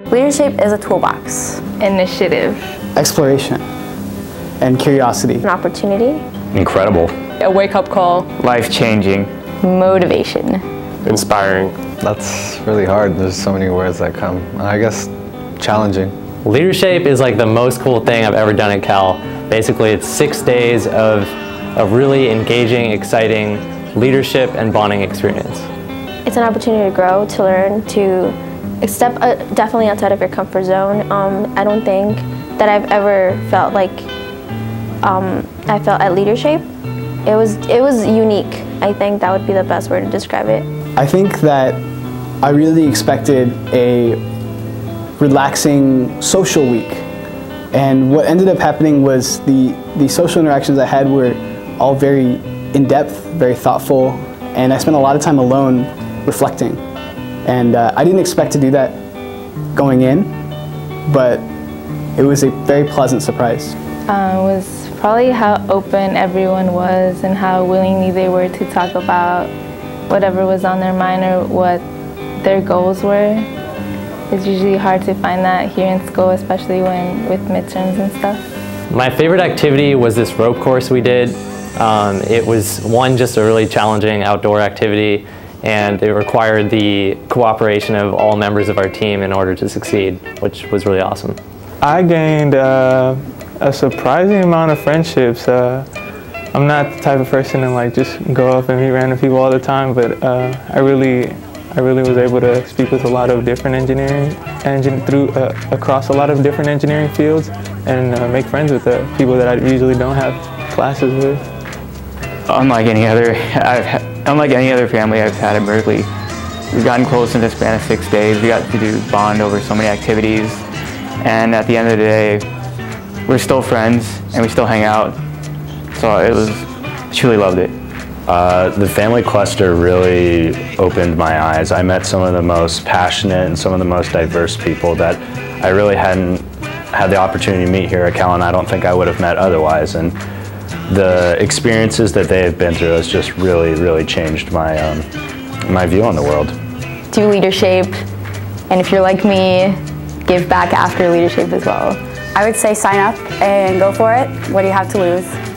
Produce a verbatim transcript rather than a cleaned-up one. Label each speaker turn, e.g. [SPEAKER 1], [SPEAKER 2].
[SPEAKER 1] LeaderShape is a toolbox.
[SPEAKER 2] Initiative.
[SPEAKER 3] Exploration. And curiosity.
[SPEAKER 1] An opportunity.
[SPEAKER 4] Incredible.
[SPEAKER 2] A wake-up call.
[SPEAKER 4] Life-changing.
[SPEAKER 2] Motivation.
[SPEAKER 5] Inspiring.
[SPEAKER 6] That's really hard. There's so many words that come. I guess challenging.
[SPEAKER 7] LeaderShape is like the most cool thing I've ever done at Cal. Basically, it's six days of a really engaging, exciting leadership and bonding experience.
[SPEAKER 1] It's an opportunity to grow, to learn, to step uh, definitely outside of your comfort zone. Um, I don't think that I've ever felt like um, I felt at LeaderShape. It was, it was unique. I think that would be the best word to describe it.
[SPEAKER 3] I think that I really expected a relaxing social week. And what ended up happening was the, the social interactions I had were all very in-depth, very thoughtful, and I spent a lot of time alone reflecting. And uh, I didn't expect to do that going in, but it was a very pleasant surprise.
[SPEAKER 2] Uh, it was probably how open everyone was and how willingly they were to talk about whatever was on their mind or what their goals were. It's usually hard to find that here in school, especially when with midterms and stuff.
[SPEAKER 7] My favorite activity was this rope course we did. Um, it was, one, just a really challenging outdoor activity, and it required the cooperation of all members of our team in order to succeed, which was really awesome.
[SPEAKER 8] I gained uh, a surprising amount of friendships. Uh, I'm not the type of person to like just go up and meet random people all the time, but uh, I really I really was able to speak with a lot of different engineering, engine through uh, across a lot of different engineering fields, and uh, make friends with the people that I usually don't have classes with.
[SPEAKER 4] Unlike any other, I've, unlike any other family I've had at Berkeley, we've gotten close in the span of six days. We got to do bond over so many activities, and at the end of the day, we're still friends and we still hang out. So it was, I truly loved it. Uh, the family cluster really opened my eyes. I met some of the most passionate and some of the most diverse people that I really hadn't had the opportunity to meet here at Cal, and I don't think I would have met otherwise. And the experiences that they have been through has just really, really changed my, um, my view on the world.
[SPEAKER 2] Do LeaderShape, and if you're like me, give back after LeaderShape as well.
[SPEAKER 1] I would say sign up and go for it. What do you have to lose?